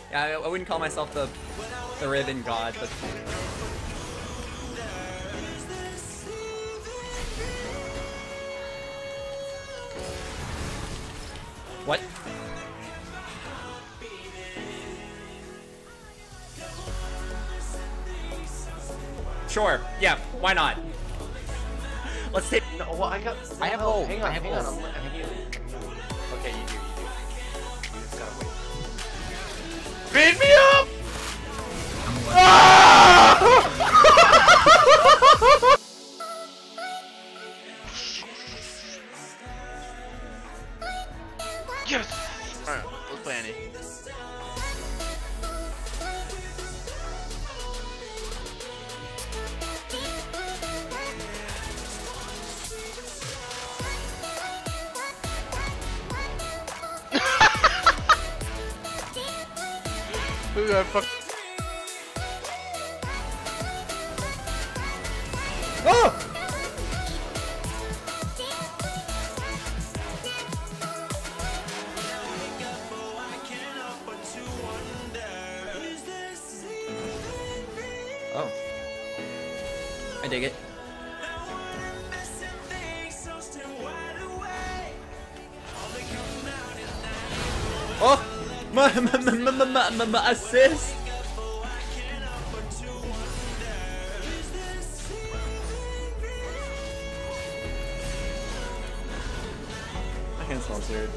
Yeah, I wouldn't call myself the Riven God, but what? Sure. Yeah. Why not? Let's take. No, well, I have ult. Hang I on, have hang on. ult. Okay, you do. You just gotta wait. Beat me up! Ah! Yes! Alright, let's play Annie. Who got fuck? Oh! Oh. I dig it. Oh! My assist! My hand smells weird.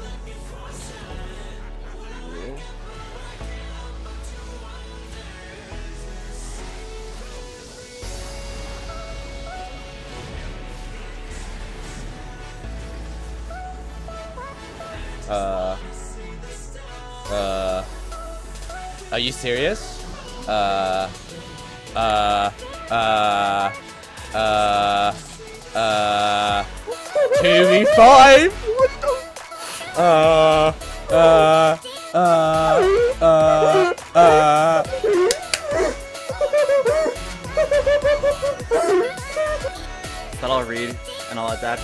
Are you serious? 2v5? What But I'll read and I'll adapt.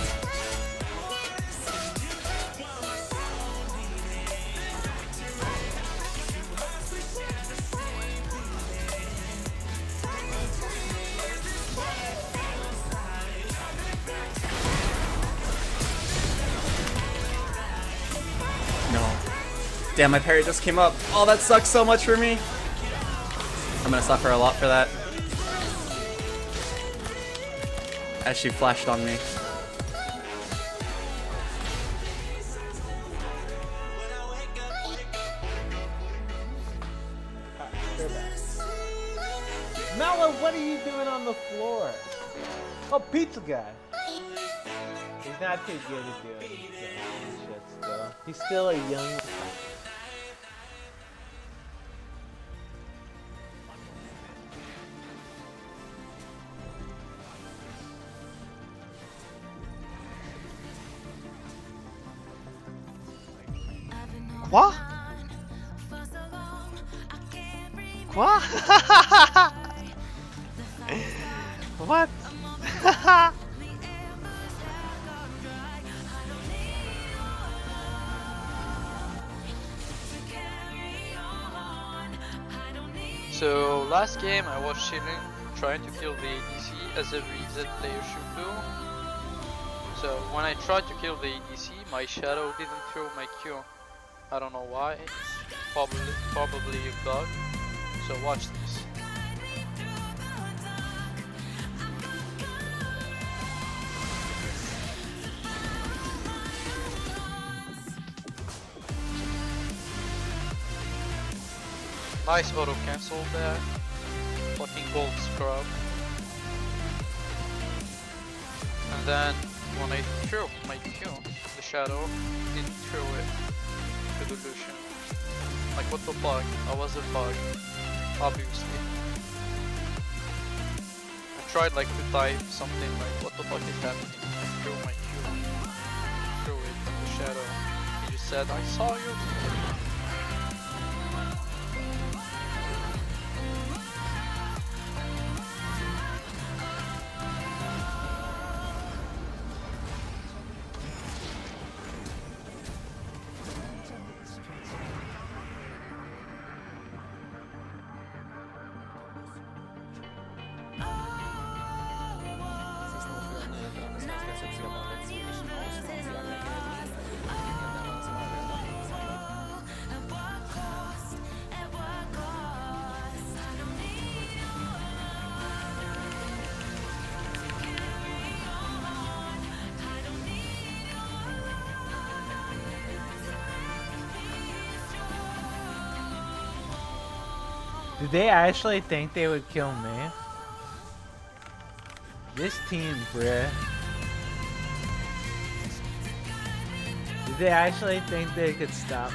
No. Damn, my parry just came up. Oh, that sucks so much for me. I'm gonna suffer a lot for that. As she flashed on me. Mallow, what are you doing on the floor? Oh, pizza guy. He's not too good at doing shit still. He's still a young. Quoi? Quoi? What? So last game I was chilling, trying to kill the ADC as every Z player should do. So when I tried to kill the ADC, my shadow didn't throw my Q. I don't know why. It's probably a bug. So watch this. Nice auto cancel there. Fucking gold scrub. And then when I threw my Q, the shadow didn't throw it to the Lucian. Like what the fuck? I was a bug, obviously. I tried like to type something like what the fuck is happening? I threw my Q, threw it to the shadow. He just said I saw you. Did they actually think they would kill me? This team, bruh. Did they actually think they could stop me?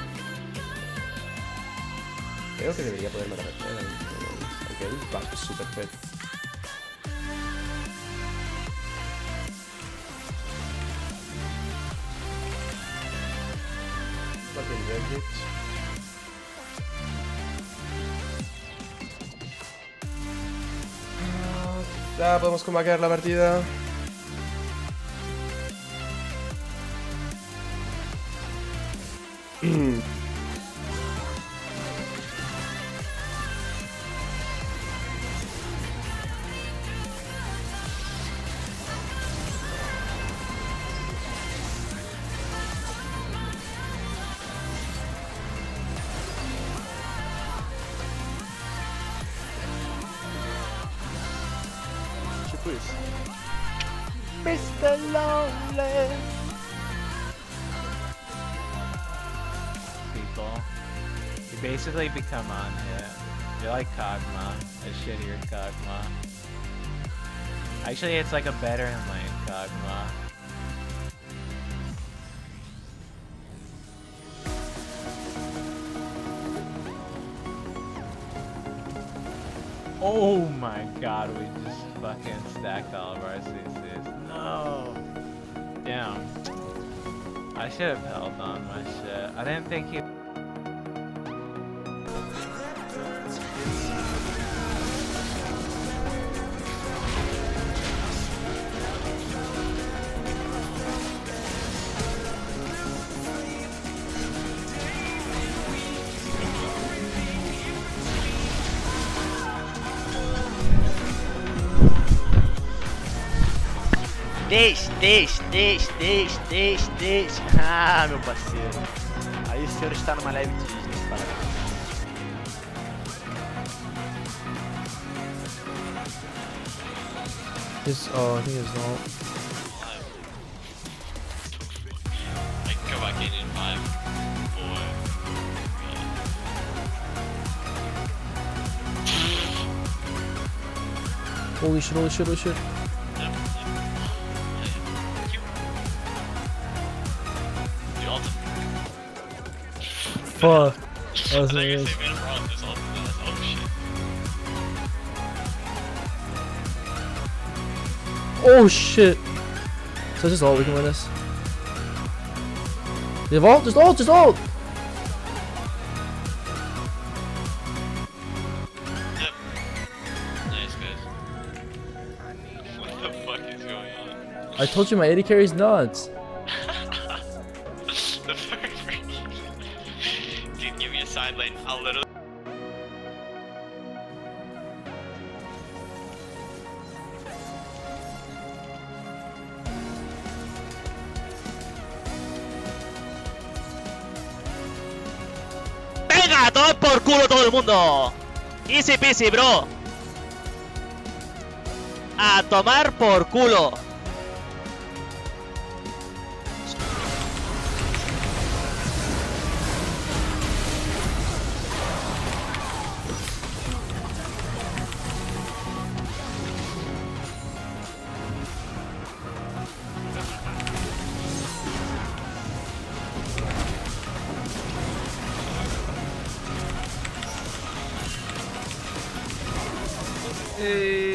Creo que debería poder matar a Tela. Aunque el back es super fed. Fucking red bitch. Ya podemos combaquear la partida. Mr. Lonely. People, you basically become on hit. You're like Kog'Maw, a shittier Kog'Maw. Actually, it's like a better lane Kog'Maw. Oh my god, we just fucking stacked all of our CCs. No! Damn. I should have held on my shit. I didn't think he... Deixe. Ah, meu parceiro. Aí o senhor está numa live Disney, parabéns. Oh, I think it's not. I can go back in 5, 4, 3. Holy shit. Fuck. That was nice. Oh shit. So just ult, we can win this. You have ult? Just ult! Yep. Nice, guys. What the fuck is going on? I told you my AD carry's nuts. The first dude, give me a side lane. I'll literally. ¡Venga! ¡Todo por culo todo el mundo! Easy peasy, bro. A tomar por culo. Hey.